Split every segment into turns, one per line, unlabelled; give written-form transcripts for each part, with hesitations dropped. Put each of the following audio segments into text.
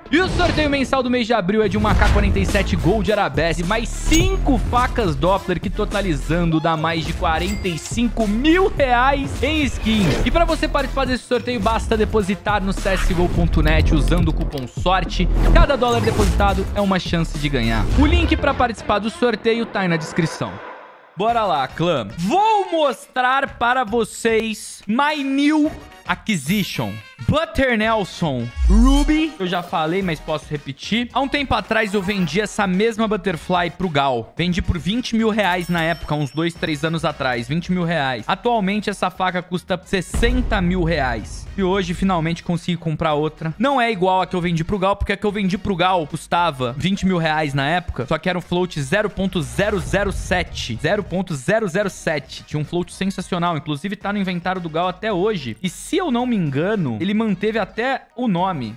E o sorteio mensal do mês de abril é de uma AK-47 Gold Arabesque, mais 5 facas Doppler, que totalizando dá mais de 45 mil reais em skins. E para você participar desse sorteio, basta depositar no csgo.net usando o cupom SORTE. Cada dólar depositado é uma chance de ganhar. O link para participar do sorteio tá aí na descrição. Bora lá, clã. Vou mostrar para vocês my new acquisition. Butter Nelson Ruby. Eu já falei, mas posso repetir. Há um tempo atrás eu vendi essa mesma Butterfly pro Gal. Vendi por 20 mil reais na época, uns 2, 3 anos atrás. 20 mil reais. Atualmente essa faca custa 60 mil reais. E hoje finalmente consegui comprar outra. Não é igual a que eu vendi pro Gal, porque a que eu vendi pro Gal custava 20 mil reais na época. Só que era um float 0.007. 0.007. Tinha um float sensacional. Inclusive tá no inventário do Gal até hoje. E se eu não me engano, ele manteve até o nome.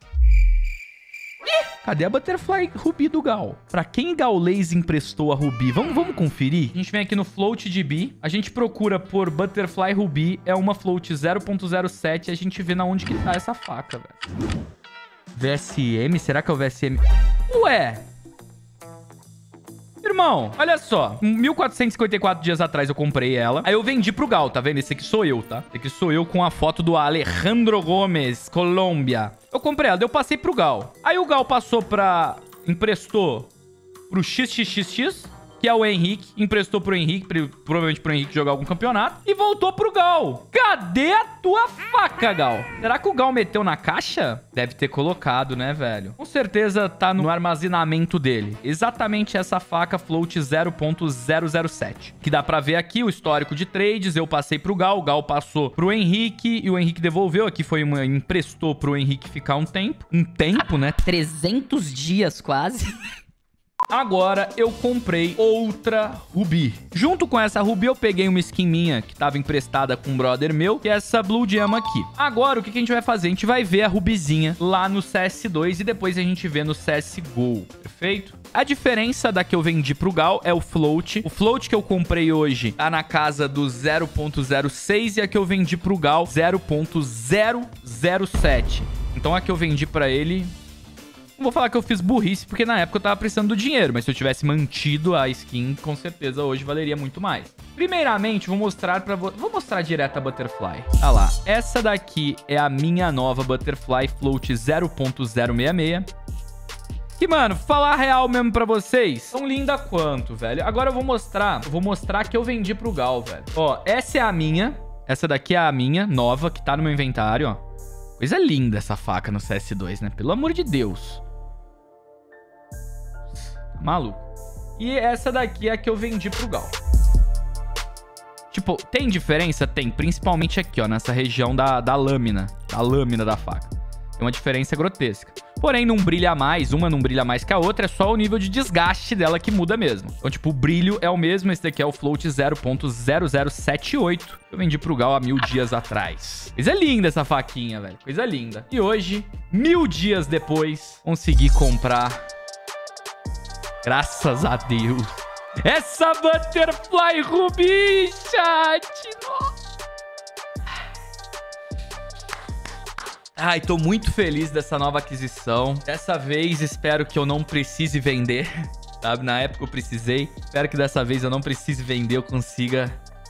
Cadê a Butterfly Ruby do Gal? Pra quem Gaules emprestou a Ruby? Vamos conferir? A gente vem aqui no Float DB. A gente procura por Butterfly Ruby. É uma Float 0.07. A gente vê na onde que tá essa faca, velho. VSM? Será que é o VSM? Ué... Irmão, olha só. 1.454 dias atrás eu comprei ela. Aí eu vendi pro Gal, tá vendo? Esse aqui sou eu, tá? Esse aqui sou eu com a foto do Alejandro Gomes, Colômbia. Eu comprei ela, daí eu passei pro Gal. Aí o Gal passou pra... Emprestou pro XXXX, que é o Henrique. Emprestou pro Henrique, provavelmente pro Henrique jogar algum campeonato. E voltou pro Gal. Cadê a tua faca, Gal? Será que o Gal meteu na caixa? Deve ter colocado, né, velho? Com certeza tá no armazenamento dele. Exatamente essa faca Float 0.007. Que dá pra ver aqui o histórico de trades. Eu passei pro Gal, o Gal passou pro Henrique e o Henrique devolveu. Aqui foi uma... Emprestou pro Henrique ficar um tempo. Um tempo, né?
300 dias quase.
Agora eu comprei outra Ruby. Junto com essa Ruby eu peguei uma skin minha que tava emprestada com um brother meu, que é essa Blue Gem aqui. Agora o que a gente vai fazer? A gente vai ver a Rubizinha lá no CS2 e depois a gente vê no CSGO, perfeito? A diferença da que eu vendi pro Gal é o float. O float que eu comprei hoje tá na casa do 0.06 e a que eu vendi pro Gal 0.007. Então a que eu vendi pra ele... Não vou falar que eu fiz burrice, porque na época eu tava precisando do dinheiro. Mas se eu tivesse mantido a skin, com certeza hoje valeria muito mais. Primeiramente, vou mostrar pra vocês... Vou mostrar direto a Butterfly. Olha lá. Essa daqui é a minha nova Butterfly Float 0.066. Que, mano, falar real mesmo pra vocês, tão linda quanto, velho. Agora eu vou mostrar que eu vendi pro Gal, velho. Ó, essa é a minha. Essa daqui é a minha, nova, que tá no meu inventário, ó. Coisa linda essa faca no CS2, né? Pelo amor de Deus. Maluco. E essa daqui é a que eu vendi pro Gal. Tipo, tem diferença? Tem. Principalmente aqui, ó. Nessa região da lâmina. Da lâmina da faca. Tem uma diferença grotesca. Porém, não brilha mais. Uma não brilha mais que a outra. É só o nível de desgaste dela que muda mesmo. Então, tipo, o brilho é o mesmo. Esse daqui é o Float 0.0078. Eu vendi pro Gal há 1000 dias atrás. Coisa linda essa faquinha, velho. Coisa linda. E hoje, 1000 dias depois, consegui comprar... Graças a Deus. Essa Butterfly Ruby, chat. Nossa. Ai, tô muito feliz dessa nova aquisição. Dessa vez, espero que eu não precise vender. Sabe, na época eu precisei. Espero que dessa vez eu não precise vender. Eu consiga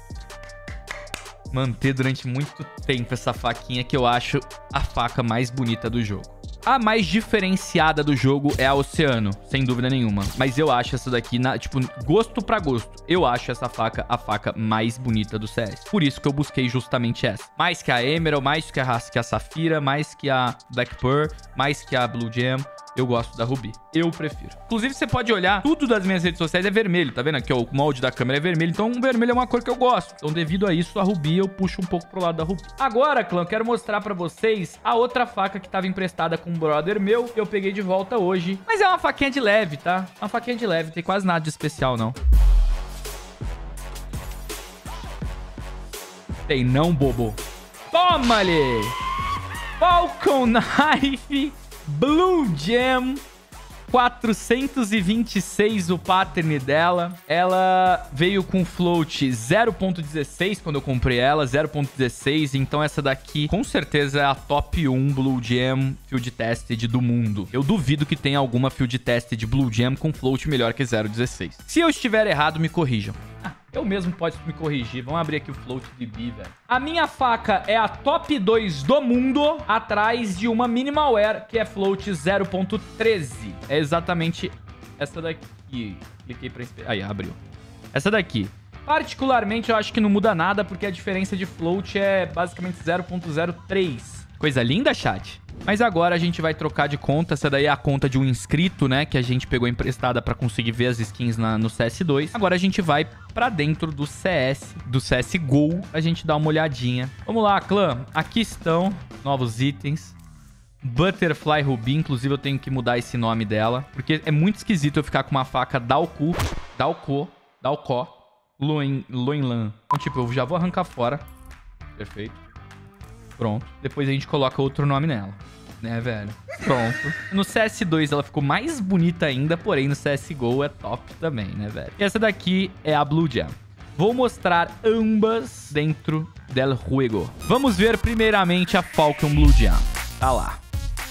manter durante muito tempo essa faquinha, que eu acho a faca mais bonita do jogo. A mais diferenciada do jogo é a Oceano, sem dúvida nenhuma. Mas eu acho essa daqui, tipo, gosto pra gosto. Eu acho essa faca a faca mais bonita do CS. Por isso que eu busquei justamente essa. Mais que a Emerald, mais que a Safira, mais que a Black Pearl, mais que a Blue Gem. Eu gosto da Ruby. Eu prefiro. Inclusive, você pode olhar, tudo das minhas redes sociais é vermelho, tá vendo? Aqui, ó, o molde da câmera é vermelho. Então, o vermelho é uma cor que eu gosto. Então, devido a isso, a Ruby, eu puxo um pouco pro lado da Ruby. Agora, clã, eu quero mostrar pra vocês a outra faca que tava emprestada com um brother meu, que eu peguei de volta hoje. Mas é uma faquinha de leve, tá? Uma faquinha de leve, não tem quase nada de especial, não. Tem não, bobo. Toma ali! Falcon Knife Blue Gem 426 o pattern dela. Ela veio com float 0.16 quando eu comprei ela, 0.16. Então essa daqui com certeza é a top 1 Blue Gem Field Tested do mundo. Eu duvido que tenha alguma Field Tested Blue Gem com float melhor que 0.16. Se eu estiver errado, me corrijam. Eu mesmo posso me corrigir. Vamos abrir aqui o float de B, velho. A minha faca é a top 2 do mundo, atrás de uma Minimalware, que é float 0.13. É exatamente essa daqui. Cliquei pra... Aí, abriu. Essa daqui. Particularmente, eu acho que não muda nada, porque a diferença de float é basicamente 0.03. Coisa linda, chat? Mas agora a gente vai trocar de conta. Essa daí é a conta de um inscrito, né? Que a gente pegou emprestada pra conseguir ver as skins no CS2. Agora a gente vai pra dentro do CS, do CSGO, pra gente dar uma olhadinha. Vamos lá, clã. Aqui estão novos itens. Butterfly Ruby. Inclusive eu tenho que mudar esse nome dela, porque é muito esquisito eu ficar com uma faca Dalco, Loinlan. Então, tipo, eu já vou arrancar fora. Perfeito. Pronto. Depois a gente coloca outro nome nela. Né, velho? Pronto. No CS2 ela ficou mais bonita ainda, porém no CSGO é top também, né, velho? E essa daqui é a Blue Gem. Vou mostrar ambas dentro del juego. Vamos ver primeiramente a Falcon Blue Gem. Tá lá.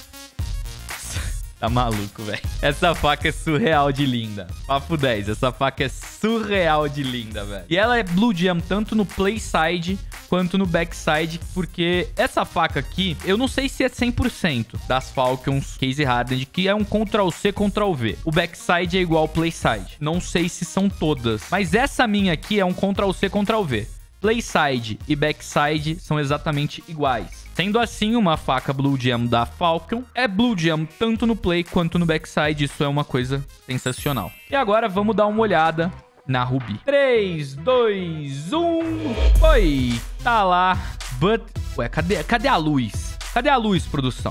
Tá maluco, velho. Essa faca é surreal de linda. Papo 10. Essa faca é surreal de linda, velho. E ela é Blue Gem tanto no play side quanto no backside, porque essa faca aqui, eu não sei se é 100% das Falcons Case Hardened, que é um Ctrl-C, Ctrl-V. O backside é igual ao play side. Não sei se são todas, mas essa minha aqui é um Ctrl-C, Ctrl-V. Playside e backside são exatamente iguais. Sendo assim, uma faca Blue Gem da Falcon é Blue Gem tanto no play quanto no backside. Isso é uma coisa sensacional. E agora vamos dar uma olhada na Ruby. 3, 2, 1... Oi! Tá lá. Ué, cadê a luz? Cadê a luz, produção?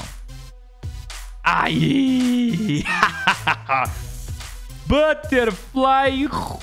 Aí! Butterfly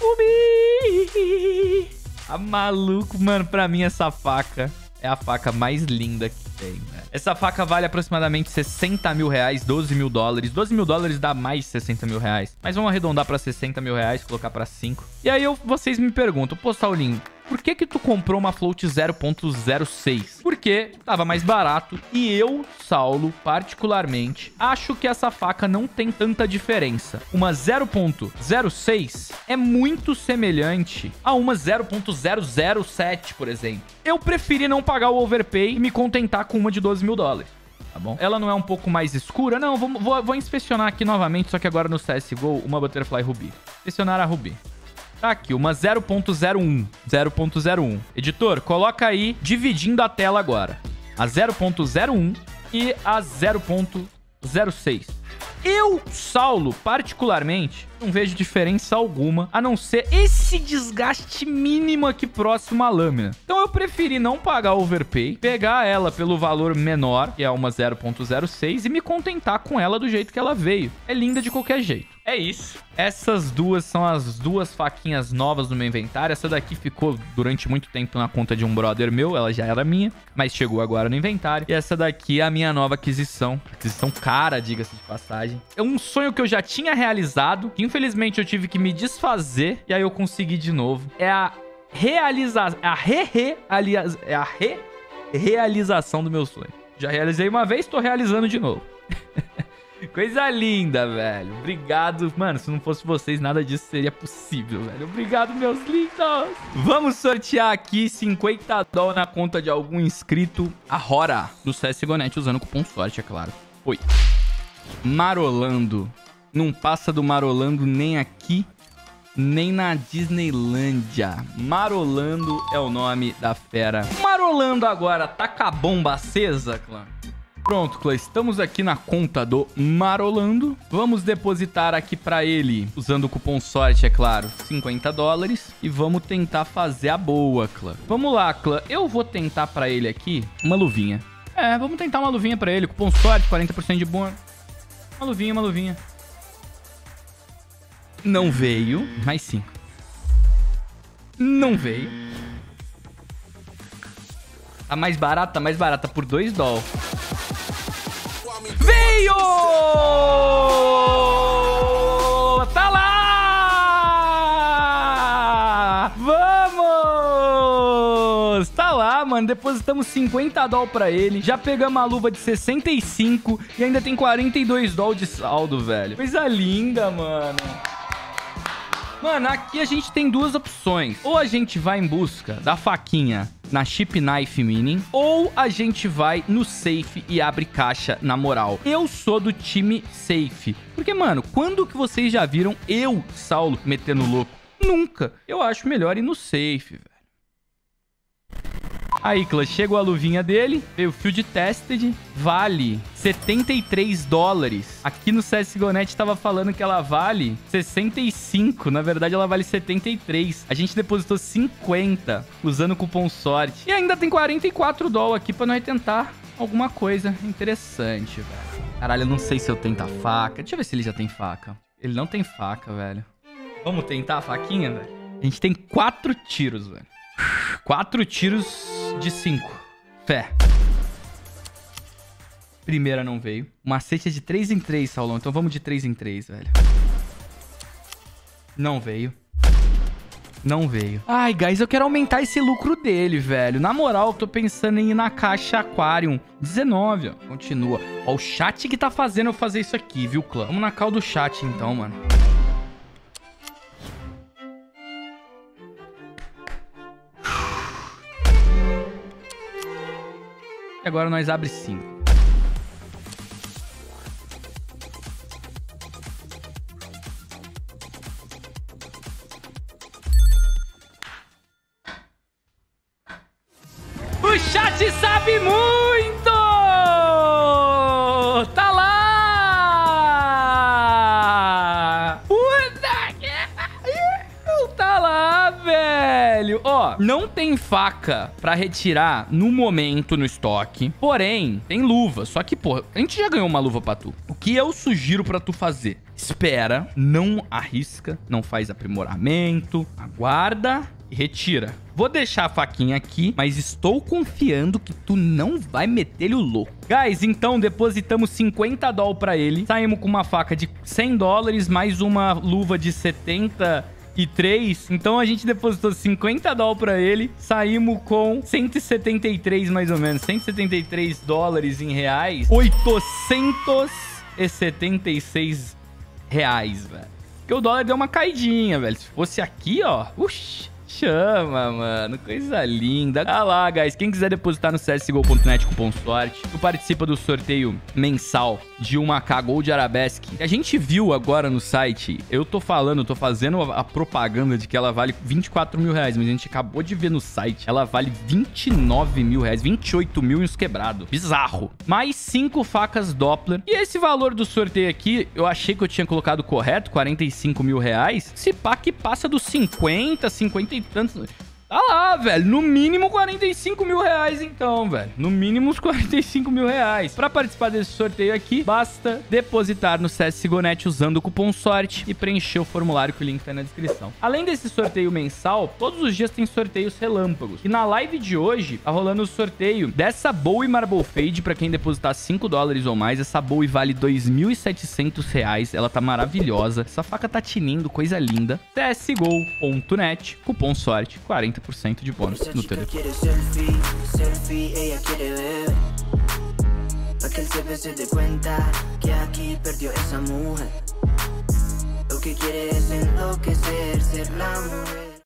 Ruby! Tá maluco, mano. Pra mim, essa faca é a faca mais linda que tem, velho. Essa faca vale aproximadamente 60 mil reais, 12 mil dólares. 12 mil dólares dá mais de 60 mil reais. Mas vamos arredondar pra 60 mil reais, colocar pra 5. E aí vocês me perguntam, pô, Saulinho, por que tu comprou uma float 0.06? Porque tava mais barato e eu, Saulo, particularmente, acho que essa faca não tem tanta diferença. Uma 0.06 é muito semelhante a uma 0.007, por exemplo. Eu preferi não pagar o overpay e me contentar com uma de 12 mil dólares. Tá bom? Ela não é um pouco mais escura? Não, vou inspecionar aqui novamente, só que agora no CSGO, uma Butterfly Ruby. Inspecionar a Ruby. Tá aqui, uma 0.01. 0.01. Editor, coloca aí, dividindo a tela agora. A 0.01 e a 0.06. Eu, Saulo, particularmente, não vejo diferença alguma, a não ser esse desgaste mínimo aqui próximo à lâmina. Então eu preferi não pagar overpay, pegar ela pelo valor menor, que é uma 0.06, e me contentar com ela do jeito que ela veio. É linda de qualquer jeito. É isso. Essas duas são as duas faquinhas novas do meu inventário. Essa daqui ficou durante muito tempo na conta de um brother meu. Ela já era minha, mas chegou agora no inventário. E essa daqui é a minha nova aquisição. Aquisição cara, diga-se de passagem. É um sonho que eu já tinha realizado, que infelizmente eu tive que me desfazer. E aí eu consegui de novo. É a realização do meu sonho. Já realizei uma vez, tô realizando de novo. Coisa linda, velho. Obrigado. Mano, se não fosse vocês, nada disso seria possível, velho. Obrigado, meus lindos. Vamos sortear aqui 50 dólares na conta de algum inscrito. A Hora do CSGO.net, usando o cupom sorte, é claro. Foi. Marolando. Não passa do Marolando nem aqui, nem na Disneylândia. Marolando é o nome da fera. Marolando agora. Tá com a bomba acesa, clã? Pronto, clã, estamos aqui na conta do Marolando. Vamos depositar aqui pra ele, usando o cupom sorte, é claro, 50 dólares. E vamos tentar fazer a boa, clã. Vamos lá, clã. Eu vou tentar pra ele aqui uma luvinha. É, vamos tentar uma luvinha pra ele. Cupom sorte, 40% de bônus. Uma luvinha, uma luvinha. Não veio, mas sim. Não veio. Tá mais barata por 2 dólares. Veio! depositamos 50 doll pra ele. Já pegamos a luva de 65 e ainda tem 42 doll de saldo, velho. Coisa linda, mano. Mano, aqui a gente tem duas opções. Ou a gente vai em busca da faquinha na Chip Knife Mining, ou a gente vai no safe e abre caixa na moral. Eu sou do time safe. Porque, mano, quando que vocês já viram eu, Saulo, metendo louco? Nunca. Eu acho melhor ir no safe, velho. Aí, Clã, chegou a luvinha dele, veio o Field Tested, vale 73 dólares. Aqui no CSGO.net tava falando que ela vale 65, na verdade ela vale 73. A gente depositou 50 usando o cupom sorte. E ainda tem 44 dólares aqui pra nós tentar alguma coisa interessante, velho. Caralho, eu não sei se eu tento a faca. Deixa eu ver se ele já tem faca. Ele não tem faca, velho. Vamos tentar a faquinha, velho? A gente tem 4 tiros, velho. 4 tiros de 5. Fé. Primeira não veio. O macete é de 3 em 3, Saulão. Então vamos de 3 em 3, velho. Não veio. Não veio. Ai, guys, eu quero aumentar esse lucro dele, velho. Na moral, eu tô pensando em ir na caixa Aquarium. 19, ó. Continua. Ó, o chat que tá fazendo eu fazer isso aqui, viu, clã? Vamos na call do chat, então, mano. E agora nós abre 5. O chat sabe muito! Tá lá! Puta que pariu! Tá lá, velho! Ó, não tem faca pra retirar no momento no estoque. Porém, tem luva. Só que, pô, a gente já ganhou uma luva pra tu. O que eu sugiro pra tu fazer? Espera, não arrisca, não faz aprimoramento, aguarda e retira. Vou deixar a faquinha aqui, mas estou confiando que tu não vai meter-lhe o louco. Guys, então depositamos 50 dólares pra ele. Saímos com uma faca de 100 dólares, mais uma luva de 73. Então a gente depositou 50 dólares pra ele. Saímos com 173 mais ou menos. 173 dólares em reais. 876 reais, velho. Porque o dólar deu uma caidinha, velho. Se fosse aqui, ó. Uxi. Chama, mano. Coisa linda. Ah lá, guys. Quem quiser depositar no CSGO.net cupom sorte, tu participa do sorteio mensal de uma AK Gold Arabesque. A gente viu agora no site, eu tô fazendo a propaganda de que ela vale 24 mil reais, mas a gente acabou de ver no site, ela vale 29 mil reais, 28 mil e uns quebrados. Bizarro. Mais 5 facas Doppler. E esse valor do sorteio aqui, eu achei que eu tinha colocado correto, 45 mil reais. Se pá que passa dos 50, 50 e tantos. Tá lá, velho. No mínimo 45 mil reais, então, velho. No mínimo uns 45 mil reais. Pra participar desse sorteio aqui, basta depositar no CSGO.net usando o cupom sorte e preencher o formulário que o link tá na descrição. Além desse sorteio mensal, todos os dias tem sorteios relâmpagos. E na live de hoje, tá rolando o sorteio dessa Bowie Marble Fade pra quem depositar 5 dólares ou mais. Essa Bowie vale 2.700 reais. Ela tá maravilhosa. Essa faca tá tinindo, coisa linda. CSGO.net, cupom sorte, 40% de bônus no telefone.
Ella quiere beber, pa' que el CP se dé cuenta que aquí perdió esa mujer. Lo que quiere es enloquecer, ser la mujer.